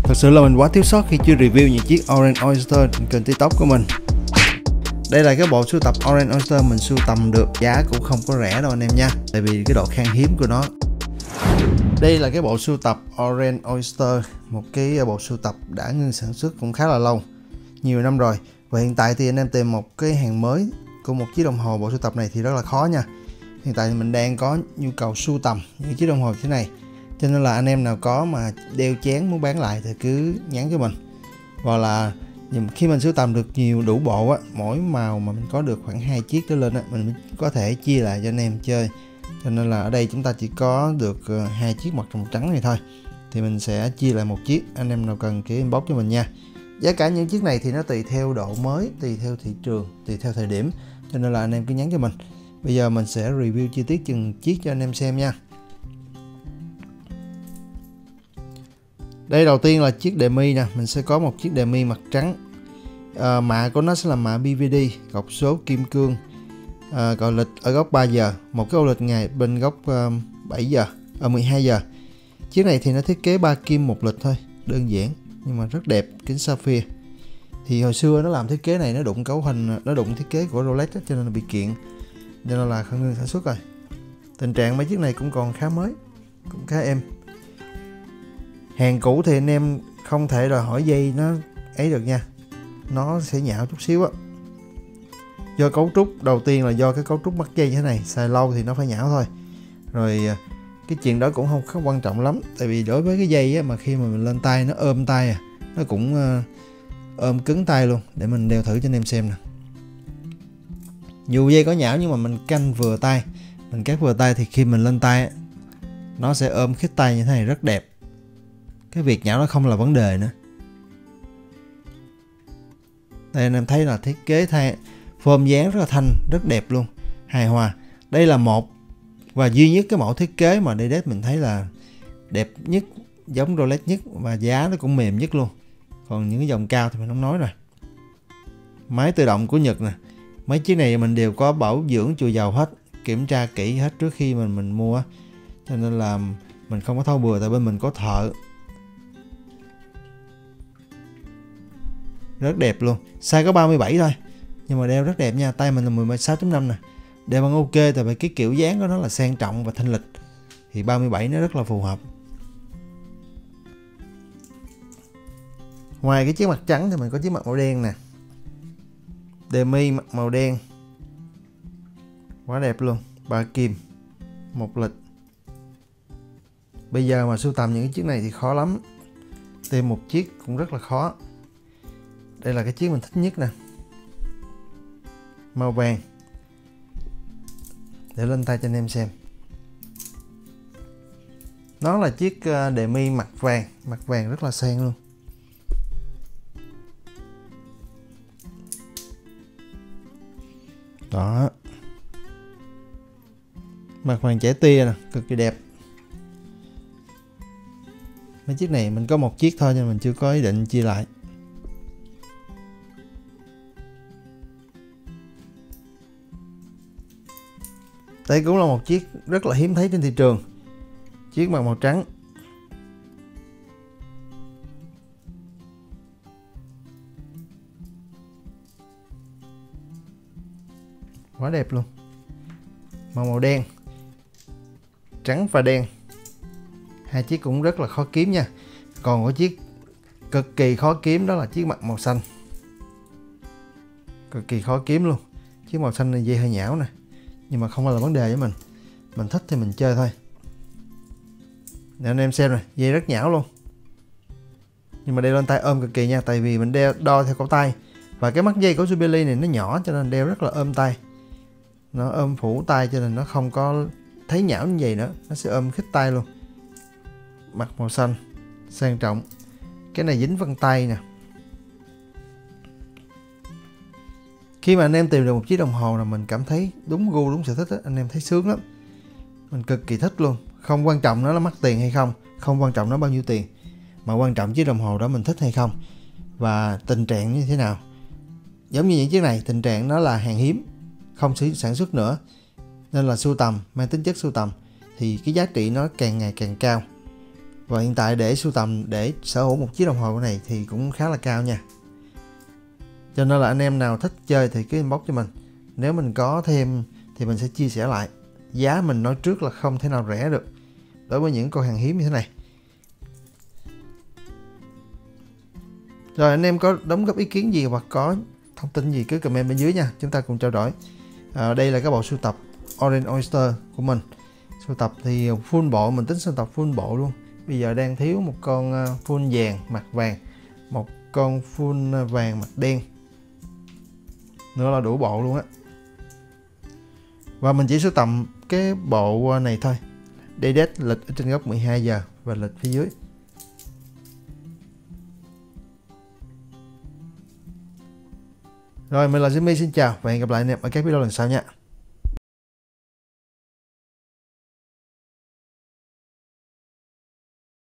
Thật sự là mình quá thiếu sót khi chưa review những chiếc Orange Oyster trên kênh TikTok của mình. Đây là cái bộ sưu tập Orange Oyster mình sưu tầm được, giá cũng không có rẻ đâu anh em nha, tại vì cái độ khan hiếm của nó. Đây là cái bộ sưu tập Orange Oyster, một cái bộ sưu tập đã ngưng sản xuất cũng khá là lâu, nhiều năm rồi. Và hiện tại thì anh em tìm một cái hàng mới của một chiếc đồng hồ bộ sưu tập này thì rất là khó nha. Hiện tại thì mình đang có nhu cầu sưu tầm những chiếc đồng hồ thế này, cho nên là anh em nào có mà đeo chén muốn bán lại thì cứ nhắn cho mình. Hoặc là khi mình sưu tầm được nhiều đủ bộ á, mỗi màu mà mình có được khoảng 2 chiếc trở lên á, mình có thể chia lại cho anh em chơi. Cho nên là ở đây chúng ta chỉ có được 2 chiếc mặt trắng này thôi, thì mình sẽ chia lại một chiếc. Anh em nào cần cứ inbox cho mình nha. Giá cả những chiếc này thì nó tùy theo độ mới, tùy theo thị trường, tùy theo thời điểm, cho nên là anh em cứ nhắn cho mình. Bây giờ mình sẽ review chi tiết từng chiếc cho anh em xem nha. Đây đầu tiên là chiếc demi nè, mình sẽ có một chiếc demi mặt trắng. Mạ của nó sẽ là mạ BVD, gọc số kim cương, còi lịch ở góc 3 giờ, một cái ô lịch ngày bên góc 7 giờ, 12 giờ. Chiếc này thì nó thiết kế 3 kim một lịch thôi, đơn giản nhưng mà rất đẹp, kính sapphire. Thì hồi xưa nó làm thiết kế này nó đụng cấu hình, nó đụng thiết kế của Rolex cho nên là bị kiện, cho nên là không ngừng sản xuất rồi. Tình trạng mấy chiếc này cũng còn khá mới, cũng khá êm. Hàng cũ thì anh em không thể đòi hỏi dây nó ấy được nha, nó sẽ nhão chút xíu á. Do cấu trúc, đầu tiên là do cái cấu trúc mắc dây như thế này, xài lâu thì nó phải nhão thôi. Rồi cái chuyện đó cũng không quan trọng lắm, tại vì đối với cái dây á, mà khi mà mình lên tay nó ôm tay nó cũng ôm cứng tay luôn. Để mình đeo thử cho anh em xem nè. Dù dây có nhão nhưng mà mình canh vừa tay, mình cắt vừa tay thì khi mình lên tay nó sẽ ôm khít tay như thế này, rất đẹp. Cái việc nhão nó không là vấn đề nữa. Đây anh em thấy là thiết kế form dáng rất là thanh, rất đẹp luôn, hài hòa. Đây là một và duy nhất cái mẫu thiết kế mà Dedes mình thấy là đẹp nhất, giống Rolex nhất, và giá nó cũng mềm nhất luôn. Còn những cái dòng cao thì mình không nói rồi. Máy tự động của Nhật nè, mấy chiếc này mình đều có bảo dưỡng chùi dầu hết, kiểm tra kỹ hết trước khi mình mua, cho nên là mình không có thâu bừa, tại bên mình có thợ. Rất đẹp luôn, size có 37 thôi nhưng mà đeo rất đẹp nha. Tay mình là 16.5 nè, đeo bằng ok, tại vì cái kiểu dáng của nó là sang trọng và thanh lịch, thì 37 nó rất là phù hợp. Ngoài cái chiếc mặt trắng thì mình có chiếc mặt màu đen nè, demi mặt màu đen, quá đẹp luôn, 3 kim một lịch. Bây giờ mà sưu tầm những cái chiếc này thì khó lắm, tìm một chiếc cũng rất là khó. Đây là cái chiếc mình thích nhất nè, màu vàng, để lên tay cho anh em xem. Nó là chiếc demi mặt vàng rất là sang luôn. Đó, mặt vàng chẻ tia nè, cực kỳ đẹp. Mấy chiếc này mình có một chiếc thôi nên mình chưa có ý định chia lại. Đây cũng là một chiếc rất là hiếm thấy trên thị trường, chiếc mặt màu trắng. Quá đẹp luôn. Màu đen, trắng và đen. Hai chiếc cũng rất là khó kiếm nha. Còn có chiếc cực kỳ khó kiếm, đó là chiếc mặt màu xanh. Cực kỳ khó kiếm luôn. Chiếc màu xanh này dây hơi nhão nè, nhưng mà không phải là vấn đề với mình. Mình thích thì mình chơi thôi. Để anh em xem này, dây rất nhão luôn. Nhưng mà đeo lên tay ôm cực kỳ nha, tại vì mình đo theo cổ tay. Và cái mắt dây của Jubilee này nó nhỏ cho nên đeo rất là ôm tay. Nó ôm phủ tay cho nên nó không có thấy nhão như vậy nữa, nó sẽ ôm khít tay luôn. Mặt màu xanh, sang trọng. Cái này dính vân tay nè. Khi mà anh em tìm được một chiếc đồng hồ là mình cảm thấy đúng gu, đúng sở thích đó, anh em thấy sướng lắm. Mình cực kỳ thích luôn. Không quan trọng nó là mắc tiền hay không, không quan trọng nó bao nhiêu tiền, mà quan trọng chiếc đồng hồ đó mình thích hay không, và tình trạng như thế nào. Giống như những chiếc này, tình trạng nó là hàng hiếm, không sản xuất nữa, nên là sưu tầm, mang tính chất sưu tầm, thì cái giá trị nó càng ngày càng cao. Và hiện tại để sưu tầm, để sở hữu một chiếc đồng hồ này thì cũng khá là cao nha. Cho nên là anh em nào thích chơi thì cứ inbox cho mình. Nếu mình có thêm thì mình sẽ chia sẻ lại. Giá mình nói trước là không thể nào rẻ được đối với những con hàng hiếm như thế này. Rồi anh em có đóng góp ý kiến gì hoặc có thông tin gì cứ comment bên dưới nha, chúng ta cùng trao đổi. Đây là cái bộ sưu tập Orange Oyster của mình. Sưu tập thì full bộ, mình tính sưu tập full bộ luôn. Bây giờ đang thiếu một con full vàng mặt vàng, một con full vàng mặt đen nữa là đủ bộ luôn á. Và mình chỉ sưu tầm cái bộ này thôi. Đây lịch ở trên góc 12 giờ và lịch phía dưới. Rồi mình là Jimmy, xin chào và hẹn gặp lại anh em ở các video lần sau nha.